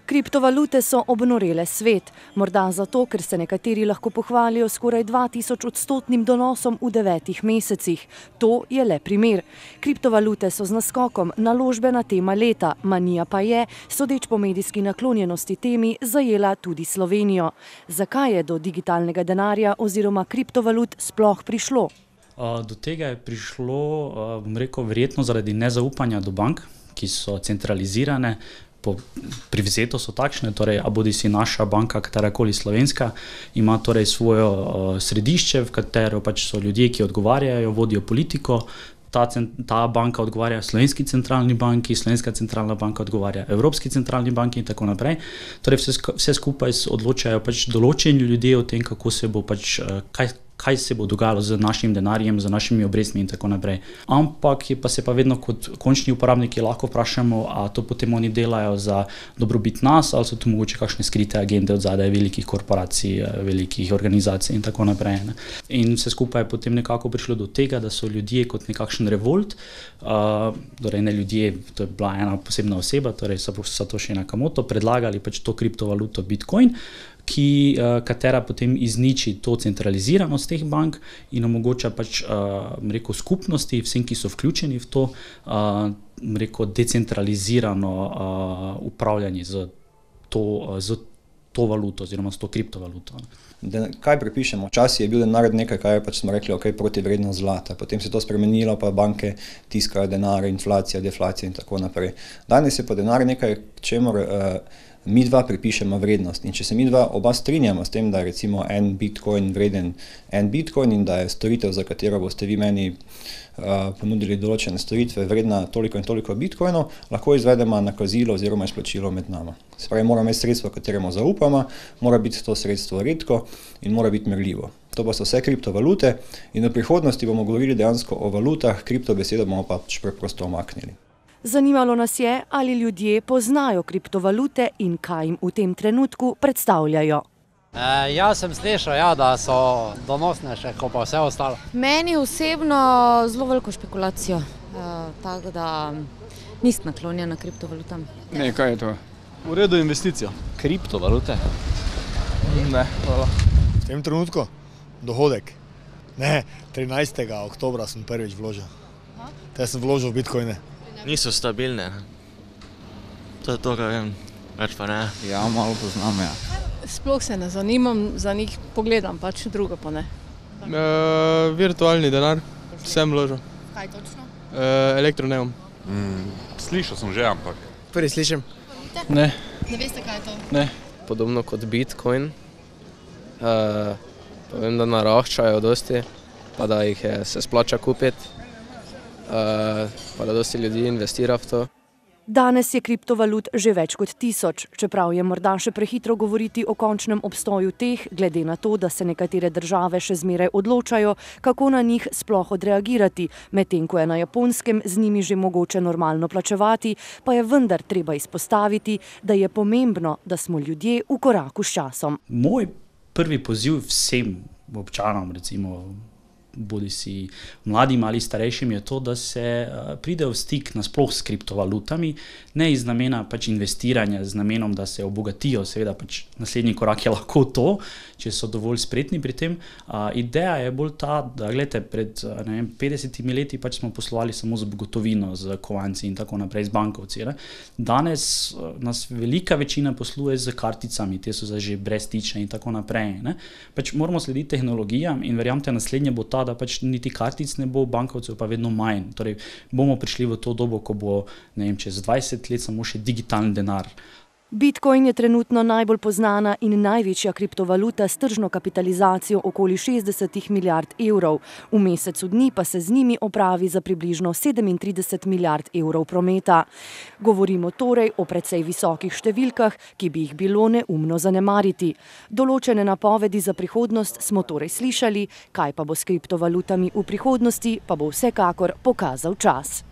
Kriptovalute so obnorele svet, morda zato, ker se nekateri lahko pohvalijo skoraj 2000% donosom v 9 mesecih. To je le primer. Kriptovalute so z naskokom naložbena tema leta, manija pa je, sodeč po medijski naklonjenosti temi, zajela tudi Slovenijo. Zakaj je do digitalnega denarja oziroma kriptovalut sploh prišlo? Do tega je prišlo, verjetno zaradi nezaupanja do bank, ki so centralizirane, privzeto so takšne, torej bodisi naša banka, katerakoli slovenska, ima torej svojo središče, v katero pač so ljudje, ki odgovarjajo, vodijo politiko. Ta banka odgovarja Slovenski centralni banki, Slovenska centralna banka odgovarja Evropski centralni banki in tako naprej. Torej vse skupaj odločajo pač določeni ljudje o tem, kako se bo pač, kaj se bo dogajalo z našim denarjem, z našimi obrestmi in tako naprej. Ampak se pa vedno kot končni uporabniki lahko vprašamo, a to potem oni delajo za dobrobit nas, ali so tu mogoče kakšne skrite agende od zadaj velikih korporacij, velikih organizacij in tako naprej. Ne. In vse skupaj je potem nekako prišlo do tega, da so ljudje kot nekakšen revolt, torej ne ljudje, to je bila ena posebna oseba, torej Satoshi Nakamoto, predlagali pač to kriptovaluto Bitcoin, katera potem izniči to centraliziranost teh bank in omogoča pač, skupnosti, vsem, ki so vključeni v to, decentralizirano upravljanje z to valuto oziroma s to kriptovaluto. Kaj pripišemo? Včasih je bil denar nekaj, kar je pač smo rekli, protivrednost zlata. Potem se je to spremenilo, pa banke tiskajo denar, inflacija, deflacija in tako naprej. Danes je pa denar nekaj, čemur mi dva pripišemo vrednost. In če se mi dva oba strinjamo s tem, da je recimo en bitcoin vreden en bitcoin in da je storitev, za katero boste vi meni ponudili določene storitve, vredna toliko in toliko bitcoinov, lahko izvedemo nakazilo oziroma izplačilo med nama. Se pravi, mora imeti sredstvo, kateremu zaupamo, mora biti to sredstvo redko in mora biti merljivo. To pa so vse kriptovalute in v prihodnosti bomo govorili dejansko o valutah, kriptobesedo bomo pač preprosto omaknili. Zanimalo nas je, ali ljudje poznajo kriptovalute in kaj jim v tem trenutku predstavljajo. Jaz sem slišal, da so donosnejše, kot pa vse ostalo. Meni osebno zelo veliko špekulacijo, tako da nisem naklonjena kriptovalutam. Ne, kaj je to? V redu investicija. Kriptovalute? Ne, hvala. V tem trenutku? Dohodek? Ne, 13. oktobra sem prvič vložil. Te sem vložil v bitcoine. Niso stabilne. To je to, kar vem. Več pa ne. Ja, malo poznam, ja. Sploh se ne zanimam, za njih pogledam, pač drugo pa ne. Virtualni denar, sem vložil. Kaj točno? Elektroneum. Slišal sem že, ampak. Prvi slišim. Ne. Ne veste, kaj je to? Ne. Podobno kot Bitcoin. Vem, da naraščajo dosti, pa da jih se splača kupiti. Pa da dosti ljudi investira v to. Danes je kriptovalut že več kot 1000, čeprav je morda še prehitro govoriti o končnem obstoju teh, glede na to, da se nekatere države še zmeraj odločajo, kako na njih sploh odreagirati, medtem ko je na Japonskem z njimi že mogoče normalno plačevati, pa je vendar treba izpostaviti, da je pomembno, da smo ljudje v koraku s časom. Moj prvi poziv vsem občanom, recimo bodisi mladim ali starejšim, je to, da se pridejo v stik nasploh s kriptovalutami, ne iz namena pač investiranja, z namenom, da se obogatijo, seveda pač naslednji korak je lahko to, če so dovolj spretni pri tem. Ideja je bolj ta, da gledajte, pred 50 leti pač smo poslovali samo z gotovino, z kovanci in tako naprej, z bankovci. Ne. Danes nas velika večina posluje z karticami, te so že brezstične in tako naprej. Ne. Pač moramo slediti tehnologijam in verjamete, naslednje bo ta, da pač niti kartic ne bo, bankovcev pa vedno manj. Torej, bomo prišli v to dobo, ko bo, čez 20 let samo še digitalni denar. Bitcoin je trenutno najbolj poznana in največja kriptovaluta s tržno kapitalizacijo okoli 60 milijard evrov. V mesecu dni pa se z njimi opravi za približno 37 milijard evrov prometa. Govorimo torej o precej visokih številkah, ki bi jih bilo neumno zanemariti. Določene napovedi za prihodnost smo torej slišali, kaj pa bo s kriptovalutami v prihodnosti, pa bo vsekakor pokazal čas.